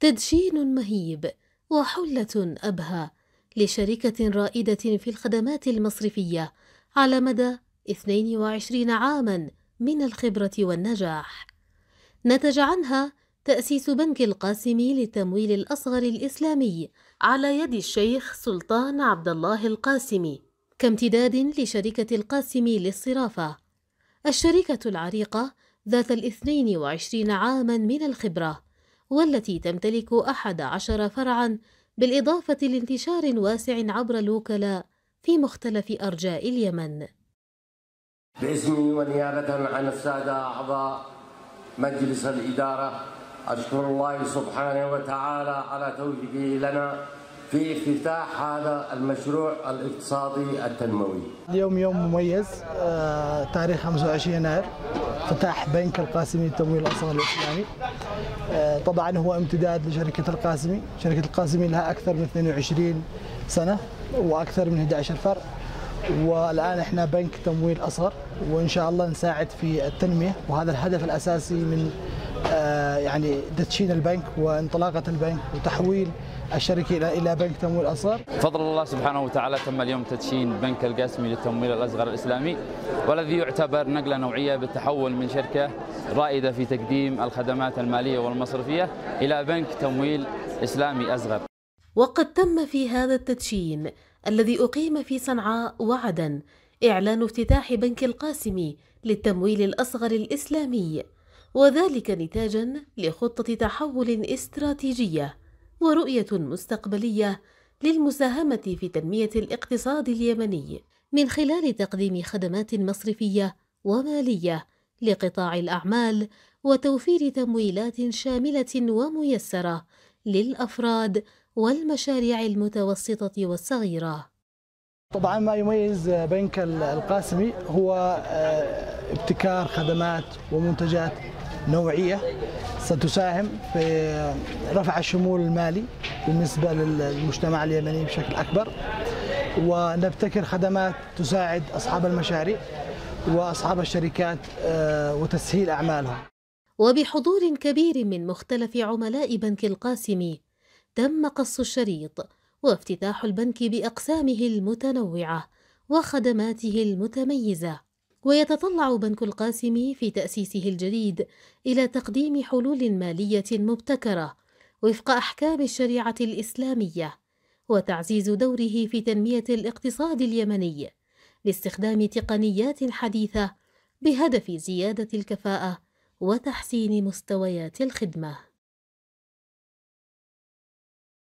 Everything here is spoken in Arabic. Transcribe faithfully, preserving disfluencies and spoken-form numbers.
تدشين مهيب وحلة أبهى لشركة رائدة في الخدمات المصرفية على مدى اثنين وعشرين عاماً من الخبرة والنجاح، نتج عنها تأسيس بنك القاسمي للتمويل الأصغر الإسلامي على يد الشيخ سلطان عبد الله القاسمي، كامتداد لشركة القاسمي للصرافة، الشركة العريقة ذات الاثنين وعشرين عاماً من الخبرة، والتي تمتلك أحد عشر فرعاً بالإضافة لانتشار واسع عبر الوكلاء في مختلف أرجاء اليمن. باسمي ونيابة عن السادة أعضاء مجلس الإدارة أشكر الله سبحانه وتعالى على توفيقه لنا في افتتاح هذا المشروع الاقتصادي التنموي. اليوم يوم مميز، تاريخ خمسة وعشرين يناير، افتتاح بنك القاسمي للتمويل الأصغر الإسلامي. طبعا هو امتداد لشركة القاسمي، شركة القاسمي لها أكثر من اثنين وعشرين سنة وأكثر من أحد عشر فرع، والآن احنا بنك تمويل أصغر، وإن شاء الله نساعد في التنمية، وهذا الهدف الأساسي من يعني تدشين البنك وانطلاقة البنك وتحويل الشركة إلى بنك تمويل أصغر. بفضل الله سبحانه وتعالى تم اليوم تدشين بنك القاسمي للتمويل الأصغر الإسلامي، والذي يعتبر نقلة نوعية بالتحول من شركة رائدة في تقديم الخدمات المالية والمصرفية إلى بنك تمويل إسلامي أصغر. وقد تم في هذا التدشين الذي أقيم في صنعاء وعدن إعلان افتتاح بنك القاسمي للتمويل الأصغر الإسلامي، وذلك نتاجاً لخطة تحول استراتيجية ورؤية مستقبلية للمساهمة في تنمية الاقتصاد اليمني من خلال تقديم خدمات مصرفية ومالية لقطاع الأعمال وتوفير تمويلات شاملة وميسرة للأفراد والمشاريع المتوسطة والصغيرة. طبعا ما يميز بنك القاسمي هو ابتكار خدمات ومنتجات نوعية ستساهم في رفع الشمول المالي بالنسبة للمجتمع اليمني بشكل أكبر، ونبتكر خدمات تساعد أصحاب المشاريع وأصحاب الشركات وتسهيل أعمالهم. وبحضور كبير من مختلف عملاء بنك القاسمي تم قص الشريط وافتتاح البنك بأقسامه المتنوعة وخدماته المتميزة، ويتطلع بنك القاسمي في تأسيسه الجديد إلى تقديم حلول مالية مبتكرة وفق أحكام الشريعة الإسلامية، وتعزيز دوره في تنمية الاقتصاد اليمني لاستخدام تقنيات حديثة بهدف زيادة الكفاءة وتحسين مستويات الخدمة.